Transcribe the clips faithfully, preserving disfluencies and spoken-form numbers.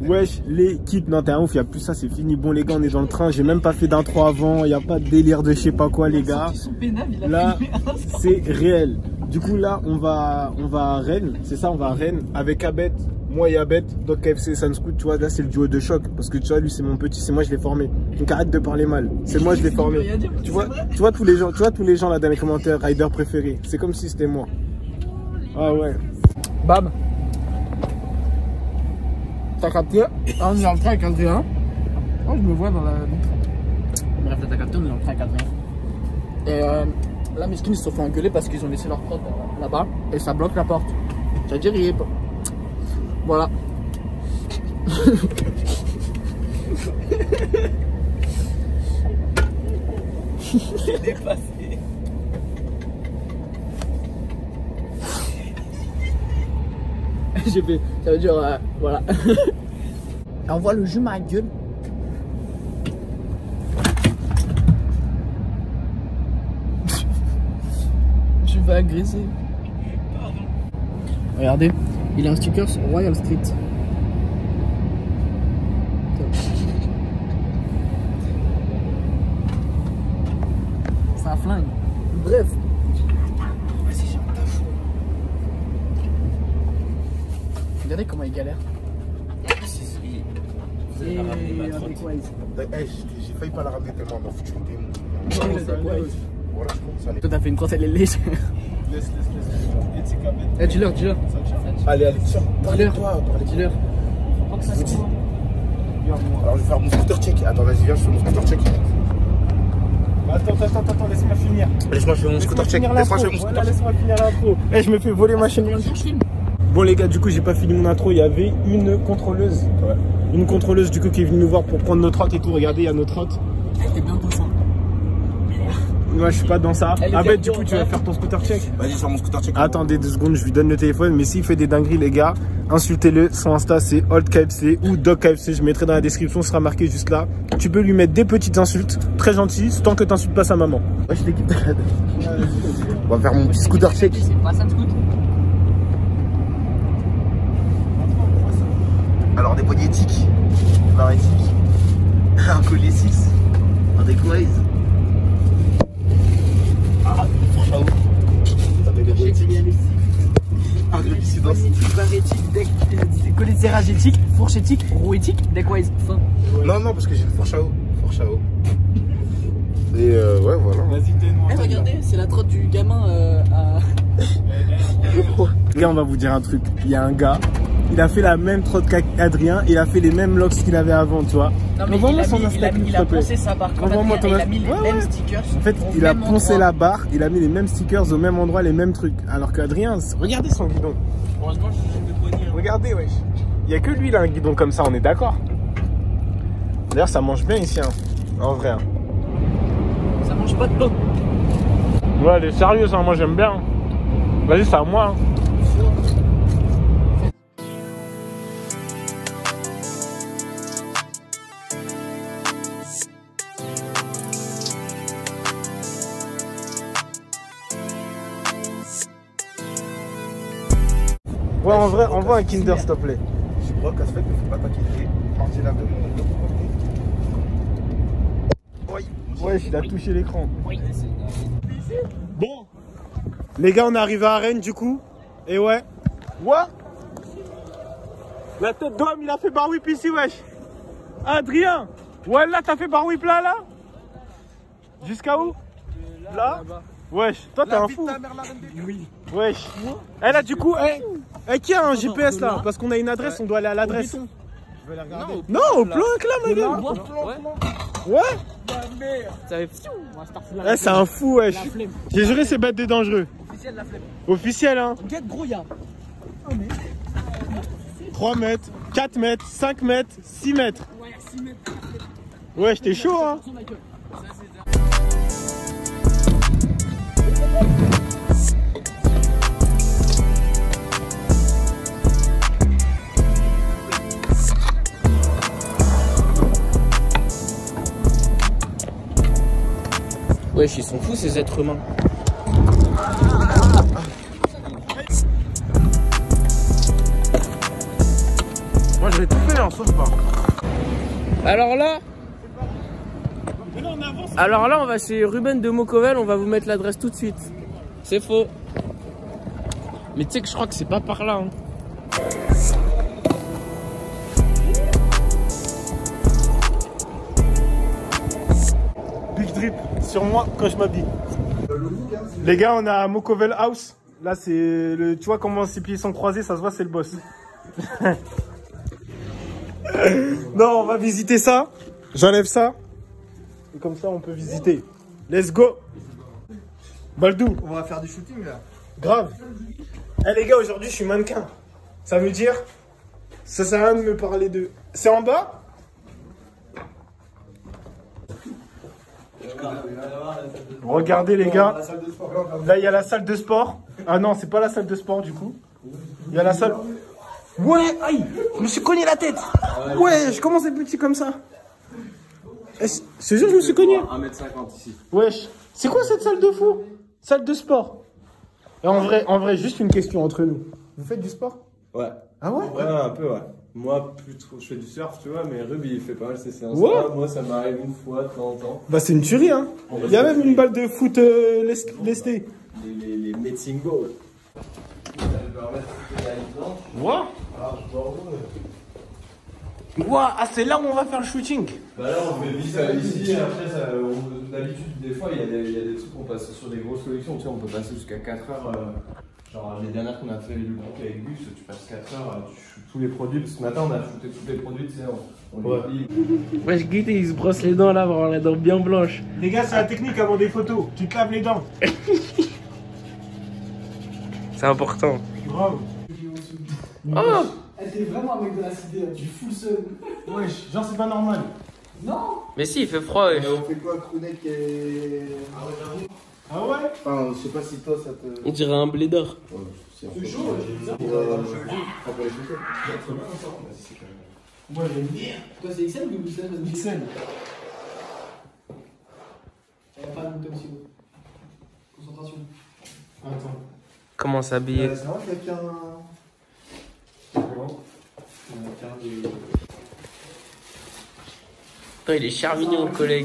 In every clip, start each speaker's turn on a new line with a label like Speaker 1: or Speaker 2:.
Speaker 1: Wesh, l'équipe, non, t'es un ouf, y a plus ça, c'est fini. Bon, les gars, on est dans le train, j'ai même pas fait d'intro avant, y a pas de délire de je sais pas quoi, les gars. Là, c'est réel. Du coup, là, on va, on va à Rennes, c'est ça, on va à Rennes avec Abed. Moi et Abed, donc K F C Sunscoot, tu vois, là c'est le duo de choc. Parce que tu vois, lui c'est mon petit, c'est moi je l'ai formé. Donc arrête de parler mal, c'est moi je l'ai formé. Tu vois, tu vois tous les gens, tu vois tous les gens là dans les commentaires, rider préféré. C'est comme si c'était moi. Ah ouais.
Speaker 2: Bam. T'as capté? Ah, on est en train avec Adrien. Oh, je me vois dans la vitre. Bref, t'as capté, on est en train avec Adrien. Et euh, là, mes skins ils se sont fait engueuler parce qu'ils ont laissé leur prod euh, là-bas. Et ça bloque la porte. C'est-à-dire, il est pas. Voilà.
Speaker 3: J'ai dépassé.
Speaker 2: J'ai fait, ça veut dire, euh, voilà. Envoie le jus ma gueule. Je vais agresser. Regardez, il a un sticker sur Royal Street. C'est un flingue. Bref. Vas-y, j'ai un taf. Regardez comment il galère.
Speaker 3: Vous allez la ramener ma trotte.
Speaker 4: J'ai failli pas la ramener tellement on m'a foutu une démon. Voilà, je commence à aller.
Speaker 2: Toi t'as fait une crosse, elle est légère.
Speaker 1: Laisse, laisse, laisse.
Speaker 2: Eh, dis-leur, dis-leur.
Speaker 4: Allez, allez, tiens,
Speaker 2: Dis-leur.
Speaker 4: toi,
Speaker 2: Dis-leur.
Speaker 4: je vous dis. Alors je vais faire mon scooter check. Attends, vas-y, viens, je fais mon scooter check.
Speaker 1: Attends, attends, attends, attends, laisse-moi finir.
Speaker 4: Laisse-moi faire mon scooter check. Laisse-moi faire mon scooter check.
Speaker 1: Laisse-moi finir l'intro. Eh, je me fais voler ma chaîne. Bon les gars, du coup j'ai pas fini mon intro, il y avait une contrôleuse. Ouais. Une contrôleuse du coup qui est venue nous voir pour prendre notre trottes et tout. Regardez, il y a notre trottes.
Speaker 2: Elle était bien dans ça.
Speaker 1: Moi je suis pas dans ça.
Speaker 2: Elle
Speaker 1: Ah
Speaker 2: était
Speaker 1: ben du
Speaker 2: bien
Speaker 1: coup tu
Speaker 2: dans
Speaker 1: vas
Speaker 2: ça.
Speaker 1: faire ton scooter check.
Speaker 4: Vas-y, sur mon scooter check.
Speaker 1: Attendez deux secondes, je lui donne le téléphone. Mais s'il fait des dingueries les gars, insultez-le. Son Insta c'est Old K F C ou Dog K F C. Je mettrai dans la description, ce sera marqué juste là. Tu peux lui mettre des petites insultes, très gentilles, tant que t'insultes pas sa maman.
Speaker 4: Ouais, je l'équipe de la On va faire mon petit scooter check.
Speaker 2: C'est pas ça de scooter.
Speaker 4: Alors des poignées éthiques, des barres éthiques, un collier six, un decoys. Ah, fourche à eau. Ça fait des poignées éthiques. Un gros dissidence.
Speaker 2: Barre éthique, collier de serrage éthique, fourche éthique, roue éthique, deckwise. Fin.
Speaker 4: Non, non, parce que j'ai une fourche à eau. Fourche à eau. Et euh, ouais, voilà.
Speaker 1: Vas-y, tais-nous.
Speaker 2: Eh, regardez, c'est la trotte du gamin euh, à.
Speaker 1: Les gars, on va vous dire un truc. Il y a un gars, il a fait la même trotte qu'Adrien, il a fait les mêmes locks qu'il avait avant, tu vois.
Speaker 2: Non, mais il a, mis, il a, mis, il a poncé sa barre comme
Speaker 1: Envoie-moi
Speaker 2: Adrien,
Speaker 1: ton
Speaker 2: il a mis les
Speaker 1: ouais,
Speaker 2: mêmes
Speaker 1: ouais.
Speaker 2: stickers.
Speaker 1: En fait,
Speaker 2: au
Speaker 1: il a
Speaker 2: même
Speaker 1: poncé
Speaker 2: endroit.
Speaker 1: la barre, il a mis les mêmes stickers au même endroit, les mêmes trucs. Alors qu'Adrien, regardez son guidon.
Speaker 3: Heureusement, j'ai mes poignets.
Speaker 1: Regardez, wesh. Il n'y a que lui, il a un guidon comme ça, on est d'accord. D'ailleurs, ça mange bien ici, hein. En vrai. Hein.
Speaker 2: Ça mange pas de pain.
Speaker 1: Ouais, elle est sérieuse, hein. Moi j'aime bien. Vas-y, c'est à moi. Hein. Ouais, en vrai, envoie un Kinder, s'il te plaît.
Speaker 4: Je crois qu'à ce fait, il ne faut pas t'inquiéter. Partir là de
Speaker 1: Oui. Ouais, il a touché l'écran. Bon, les gars, on est arrivé à Rennes du coup. Et ouais. What? La tête d'homme, il a fait bar whip ici, wesh. Adrien. Ouais, là, t'as fait bar whip là, là. Jusqu'à où? Là, là wesh, toi t'es un fou. Oui. Wesh. Eh là, du coup, eh, eh, qui a un G P S là? Parce qu'on a une adresse, on doit aller à l'adresse. Je vais la regarder. Non, au plan là, ma gueule. Ouais.
Speaker 2: Ça fait fiou.
Speaker 1: Eh, c'est un fou, wesh. J'ai juré, c'est bête de dangereux.
Speaker 2: Officiel la flemme.
Speaker 1: Officiel, hein.
Speaker 2: Get gros, y'a.
Speaker 1: trois mètres, quatre mètres, cinq mètres, six mètres.
Speaker 2: Ouais, six mètres.
Speaker 1: Ouais, j'étais chaud, hein.
Speaker 2: Wesh, ils sont fous ces êtres humains.
Speaker 1: Moi, je vais tout faire en soi. s'approche pas.
Speaker 5: Alors là, alors là, on va chez Ruben de Mocovel, on va vous mettre l'adresse tout de suite. C'est faux. Mais tu sais que je crois que c'est pas par là. Hein.
Speaker 1: Big drip sur moi quand je m'habille. Les gars, on est à Mocovel House. Là, c'est le. Tu vois comment ses pieds sont croisés, ça se voit, c'est le boss. Non, on va visiter ça. J'enlève ça. Et comme ça, on peut visiter. Let's go. Baldou.
Speaker 4: On va faire du shooting là.
Speaker 1: Grave. Eh hey, les gars, aujourd'hui, je suis mannequin. Ça veut dire. Ça sert à rien de me parler de. C'est en bas? Regardez les gars. Là, il y a la salle de sport. Ah non, c'est pas la salle de sport du coup. Il y a la salle. Ouais, aïe, je me suis cogné la tête. Ouais, je commence à être petit comme ça. Ce jour, je me suis cogné.
Speaker 3: un mètre cinquante ici.
Speaker 1: Wesh, c'est quoi cette salle de fou? Salle de sport. Et en vrai, en vrai, juste une question entre nous. Vous faites du sport?
Speaker 3: Ouais.
Speaker 1: Ah ouais?
Speaker 3: Ouais, un peu, ouais. Moi, plus trop, je fais du surf, tu vois, mais Ruby, il fait pas mal ses séances.
Speaker 1: Ouais.
Speaker 3: Là. Moi, ça m'arrive une fois de temps en temps.
Speaker 1: Bah, c'est une tuerie, hein. Il y a même une balle de foot euh, lestée.
Speaker 3: Les, les, les Metzing Balls.
Speaker 1: Ouah. Ouah, ah, c'est là où on va faire le shooting.
Speaker 3: Bah là, on fait vite ça ici. Après, ça, on- d'habitude, des fois, il y, a des- il y a des trucs qu'on passe sur des grosses collections. Tu sais, on peut passer jusqu'à quatre heures. euh, genre, les dernières qu'on a fait le book avec Gus, tu passes quatre heures, euh, tu shootes tous les produits. Ce matin, on a shooté tous les produits, tu sais, on, on
Speaker 1: Ouais.
Speaker 3: les plie.
Speaker 5: Wesh, Guité, il se brosse les dents là, pour avoir les dents bien blanches.
Speaker 1: Les gars, c'est la technique avant des photos. Tu te laves les dents.
Speaker 5: C'est important.
Speaker 1: Grave.
Speaker 5: Oh!
Speaker 2: Elle était vraiment avec de l'acide, du full seul.
Speaker 1: Wesh, genre, c'est pas normal.
Speaker 2: Non.
Speaker 5: Mais si, il fait froid, wesh.
Speaker 4: On fait quoi, Krounek et.
Speaker 1: Ah ouais?
Speaker 4: Enfin, je sais pas si toi ça te.
Speaker 5: On dirait un blédard.
Speaker 4: C'est chaud, j'ai pour euh, pour les chaussettes.
Speaker 1: Moi, j'aime bien.
Speaker 2: Toi, c'est X L ou X L?
Speaker 1: X L.
Speaker 2: Elle va pas monter aussi haut. Concentration.
Speaker 1: Attends.
Speaker 5: Comment s'habiller?
Speaker 4: Euh, C'est vrai qu'il y a qu'un.
Speaker 5: Putain, il est charmignon, le collègue.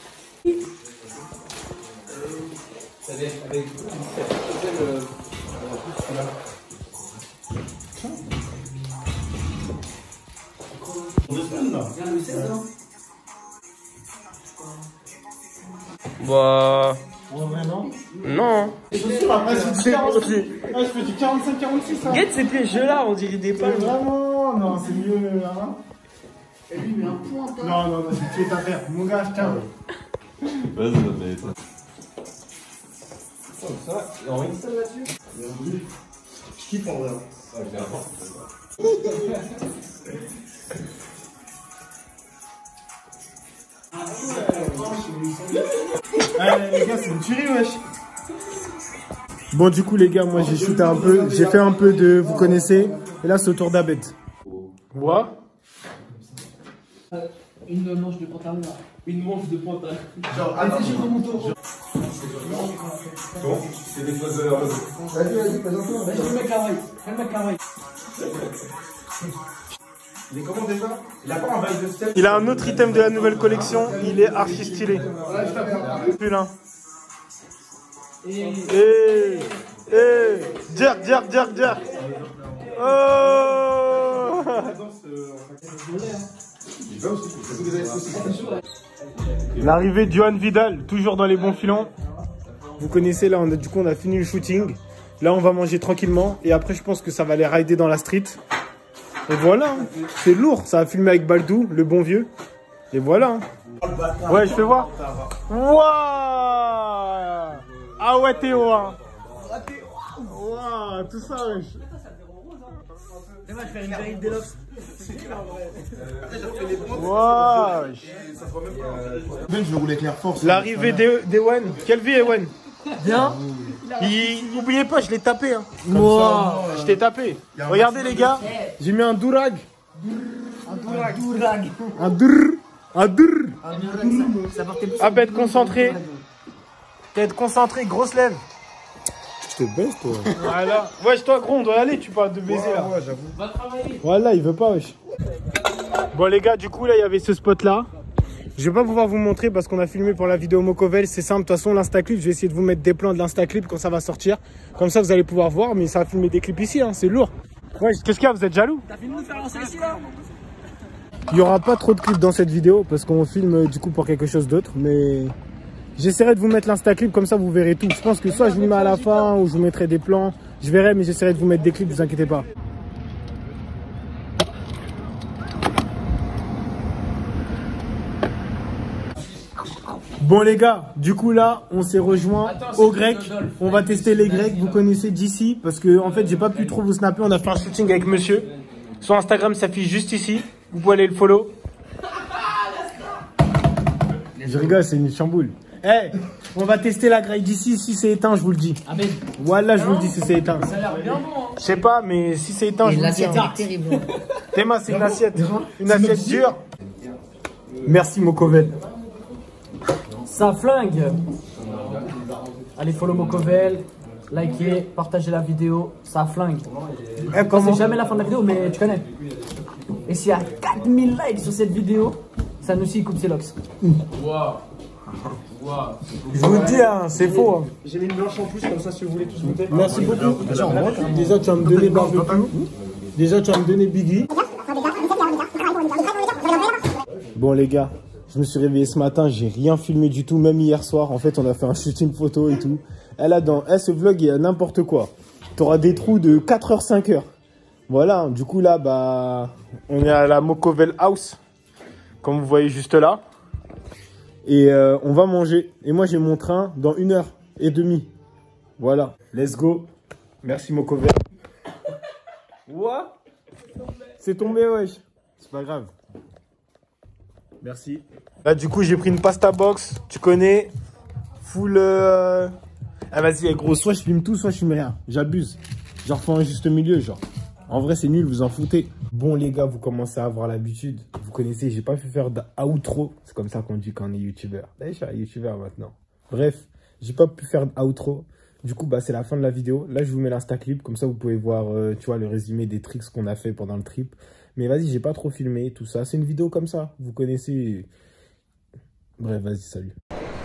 Speaker 5: Bah.
Speaker 1: En vrai, non?
Speaker 5: Non.
Speaker 1: Ah, c'est du quarante- ah, je fais du quarante-cinq quarante-six, hein.
Speaker 5: Regarde ces pièges là, on dirait des
Speaker 1: Pas
Speaker 5: palmes.
Speaker 1: vraiment, non, c'est mieux, hein.
Speaker 2: Et lui, il met un pointeur.
Speaker 1: Non, non, non, tu es ta terre. Mon gars, tiens.
Speaker 3: Vas-y, vas-y. Oh, ça va, il y a envie de ça là-dessus?
Speaker 4: Je kiffe en vrai.
Speaker 3: Ah, clairement.
Speaker 1: Allez, les gars, c'est une tuerie, wesh. Bon, du coup, les gars, moi, j'ai shooté un peu. J'ai fait un peu de, vous connaissez. Et là, c'est au tour d'Abed. Moi.
Speaker 2: Une manche de pantalon là.
Speaker 5: Une manche de pantalon.
Speaker 4: Genre,
Speaker 2: Allez, c'est mon tour.
Speaker 3: Bon, c'est des fausses de la rose.
Speaker 4: Vas-y, vas-y, présente-toi.
Speaker 2: Vas-y, le mec kawaii. Le mec kawaii.
Speaker 4: Il est comment déjà? Il a pas un bail de step.
Speaker 1: Il a un autre item de la nouvelle collection. Il est archi stylé. Putain.
Speaker 2: Et.
Speaker 1: Eh, eh, jerk, jerk, jerk, jerk. Oh. L'arrivée de Johan Vidal, toujours dans les bons filons. Vous connaissez, là, on a, du coup, on a fini le shooting. Là, on va manger tranquillement. Et après, je pense que ça va aller rider dans la street. Et voilà, hein. C'est lourd. Ça a filmé avec Baldou, le bon vieux. Et voilà. Hein. Ouais, je fais voir. Waouh. Ah ouais, Théo. Hein. Waouh, tout ça, wesh. Waouh.
Speaker 4: Ben, je vais rouler avec l'Air Force.
Speaker 1: L'arrivée d'Ewan. Quelle vie, Ewan? Bien. Il... N'oubliez pas, je l'ai tapé. Hein. Moi, je t'ai tapé. Regardez, les gars, j'ai mis un dourag.
Speaker 2: Un dourag.
Speaker 1: Un drrr. Un drrr.
Speaker 2: Ça portait plus.
Speaker 1: Ah, bah, être concentré. Être concentré, grosse lèvre.
Speaker 4: Je te baisse, toi.
Speaker 1: Voilà. Wesh, toi, gros, on doit y aller. Tu parles de baiser là.
Speaker 4: Ouais, j'avoue.
Speaker 2: Va travailler.
Speaker 1: Voilà, il veut pas, wesh. Bon les gars, du coup là il y avait ce spot là. Je vais pas pouvoir vous montrer parce qu'on a filmé pour la vidéo Mocovel. C'est simple, de toute façon l'Instaclip, je vais essayer de vous mettre des plans de l'Instaclip quand ça va sortir. Comme ça vous allez pouvoir voir, mais ça va filmer des clips ici, hein, c'est lourd. Ouais, qu'est-ce qu'il y a, vous êtes jaloux?
Speaker 2: T'as filmé de faire lancer ici là?
Speaker 1: Il y aura pas trop de clips dans cette vidéo parce qu'on filme du coup pour quelque chose d'autre, mais j'essaierai de vous mettre l'Instaclip comme ça vous verrez tout. Je pense que soit je vous le mets à la fin ou je vous mettrai des plans. Je verrai, mais j'essaierai de vous mettre des clips, vous inquiétez pas. Bon les gars, du coup là, on s'est rejoint au grec. On va tester les grecs. Vous connaissez d'ici parce que en fait, j'ai pas pu trop vous snapper. On a fait un shooting avec monsieur. Son Instagram s'affiche juste ici. Vous pouvez aller le follow. Je rigole, c'est une chamboule. Eh, hey, on va tester la graille d'ici. Si c'est éteint, je vous le dis.
Speaker 2: Amen.
Speaker 1: Voilà, je vous le dis si c'est éteint.
Speaker 2: Ça a l'air bien bon. Hein.
Speaker 1: Je sais pas, mais si c'est éteint, je vous le dis.
Speaker 2: L'assiette est terrible.
Speaker 1: Théma, c'est une assiette. Une assiette dure. Merci Mocovel.
Speaker 2: Ça flingue. Allez, follow Mocovel, likez, partagez la vidéo, ça flingue.
Speaker 1: Eh, comment...
Speaker 2: C'est jamais la fin de la vidéo, mais tu connais. Et s'il y a quatre mille likes sur cette vidéo, ça nous aussi coupe ses locks.
Speaker 3: Waouh. Wow.
Speaker 1: Je vous le dis, hein, c'est faux. Hein.
Speaker 4: J'ai mis une blanche en plus, comme ça si vous voulez tous goûter.
Speaker 1: Merci beaucoup. Déjà, tu vas me donner barbecue. Déjà, tu vas me donner Biggie. Bon, les gars. Je me suis réveillé ce matin, j'ai rien filmé du tout, même hier soir. En fait, on a fait un shooting photo et tout. Et là, dans eh, ce vlog, il y a n'importe quoi. Tu auras des trous de quatre heures, cinq heures. Voilà, du coup, là, bah, on est à la Mocovel House, comme vous voyez juste là. Et euh, on va manger. Et moi, j'ai mon train dans une heure et demie. Voilà, let's go. Merci Mocovel. What? C'est tombé, wesh. C'est pas grave. Merci. Là, du coup, j'ai pris une pasta box. Tu connais. Full. Euh... Ah, vas-y, gros. Soit je filme tout, soit je filme rien. J'abuse. Genre, faut un juste milieu, genre. En vrai, c'est nul, vous en foutez. Bon, les gars, vous commencez à avoir l'habitude. Vous connaissez, j'ai pas pu faire d'outro. C'est comme ça qu'on dit quand on est youtubeur. D'ailleurs, je suis un youtubeur maintenant. Bref, j'ai pas pu faire d'outro. Du coup, bah, c'est la fin de la vidéo. Là, je vous mets l'Instaclip. Comme ça, vous pouvez voir, euh, tu vois, le résumé des tricks qu'on a fait pendant le trip. Mais vas-y, j'ai pas trop filmé tout ça. C'est une vidéo comme ça. Vous connaissez. Bref, vas-y, salut.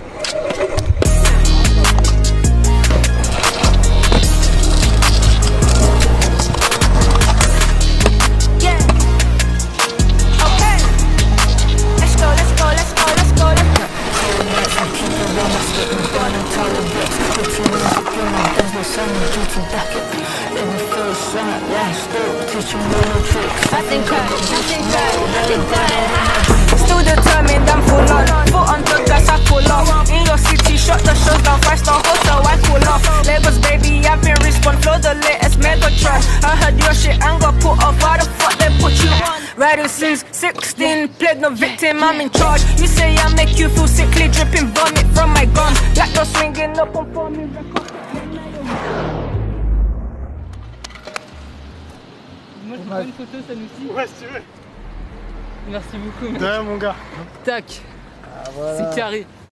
Speaker 6: Still determined, I'm full on. Foot on the gas, I pull off. In your city, shut the shows down, five star hotel, I pull off. Lagos, baby, I've been respond, flow the latest Megatron. I heard your shit and got put off. Why the fuck they put you on? Riding since sixteen, played no victim, I'm in charge. You say I make you feel sickly, dripping vomit from my gun. Black door swinging up on for me.
Speaker 5: Moi, je prends une photo, ça nous suit.
Speaker 1: Ouais, si tu veux.
Speaker 5: Merci beaucoup.
Speaker 1: De rien, mon gars.
Speaker 5: Tac.
Speaker 1: Ah, voilà.
Speaker 5: C'est carré.